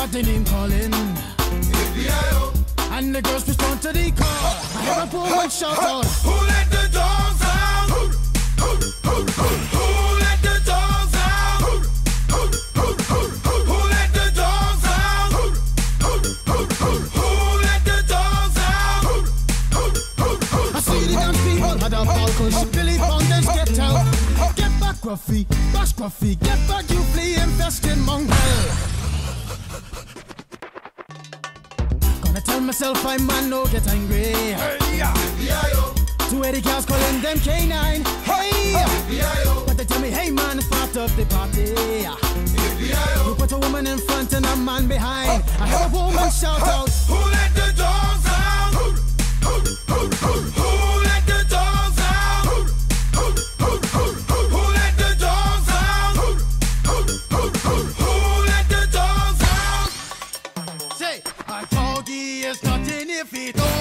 heard the name calling. And the girls respond to the call. I hear a woman shout out, who let the dogs out? Who let the dogs out? Who let the dogs out? Who let the dogs out? I see the dance people had a ball cause Billy Fountains get out. Get back Gruffy, bash Gruffy, get back you flea infested mongrel. Gonna tell myself I man no get angry. Two Eddie cars calling them K9. Hey, but they tell me hey man start up the party. You put a woman in front and a man behind. I heard a woman shout out, who let the dogs out? Who let the dogs out? Who let the dogs out? Who let the dogs out? say, a doggy is nothing if he don't